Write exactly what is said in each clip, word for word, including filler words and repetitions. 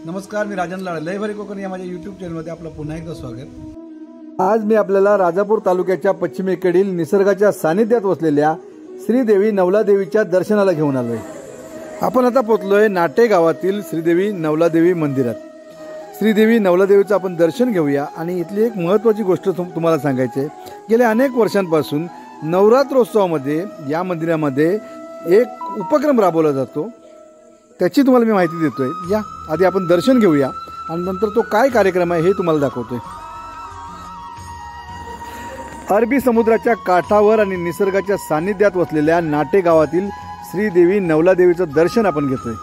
नमस्कार, मी राजन लाड, लय भारी कोकण या माझ्या यूट्यूब चॅनलमध्ये आपलं पुन्हा एकदा स्वागत। आज मी आपल्याला राजापूर तालुक्याच्या पश्चिमेकडील निसर्गाच्या सानिध्यात वसलेल्या श्रीदेवी नवलादेवीच्या दर्शनाला घेऊन आलोय। आपण आता पोहोचलोय नाटे गावातील श्रीदेवी नवलादेवी मंदिरात। श्रीदेवी नवलादेवीचं आपण दर्शन घेऊया आणि इथली एक महत्त्वाची गोष्ट तुम्हाला सांगायची आहे। गेल्या अनेक वर्षांपासून नवरात्रोत्सवामध्ये या मंदिरामध्ये एक उपक्रम राबवला जातो, त्याची तुम्हाला मी माहिती देतोय। या आधी आपण दर्शन घेऊया आणि नंतर तो काय कार्यक्रम आहे हे तुम्हाला दाखवतोय। अरबी समुद्राच्या काठावर आणि निसर्गाच्या सानिध्यात वसलेल्या नाटे गावातील श्रीदेवी नवलादेवीचं दर्शन आपण घेतोय।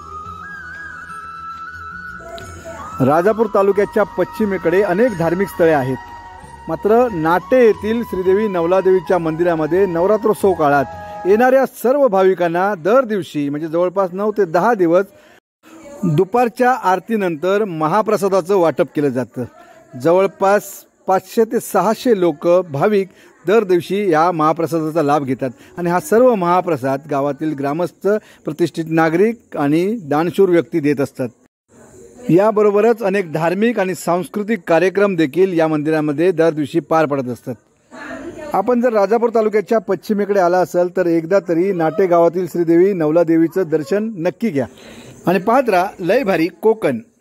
राजापूर तालुक्याच्या पश्चिमेकडे अनेक धार्मिक स्थळे आहेत, मात्र नाटे येथील श्रीदेवी नवलादेवीच्या मंदिरामध्ये नवरात्रोत्सव काळात येणाऱ्या सर्व भाविकांना दर दिवशी म्हणजे जवळपास नऊ ते दहा दिवस दुपारच्या आरतीनंतर महाप्रसादाचं वाटप केलं जातं। जवळपास पाचशे ते सहाशे लोक भाविक दर दिवशी या महाप्रसादाचा लाभ घेतात आणि हा सर्व महाप्रसाद गावातील ग्रामस्थ, प्रतिष्ठित नागरिक आणि दानशूर व्यक्ती देत असतात। याबरोबरच अनेक धार्मिक आणि सांस्कृतिक कार्यक्रम देखील या मंदिरामध्ये दर दिवशी पार पडत असतात। आपण जर राजापूर तालुक्याच्या पश्चिमेकडे आला असाल तर एकदा तरी नाटे गावातील श्रीदेवी नवलादेवीचं दर्शन नक्की घ्या आणि पाहत राहा लय भारी कोकण।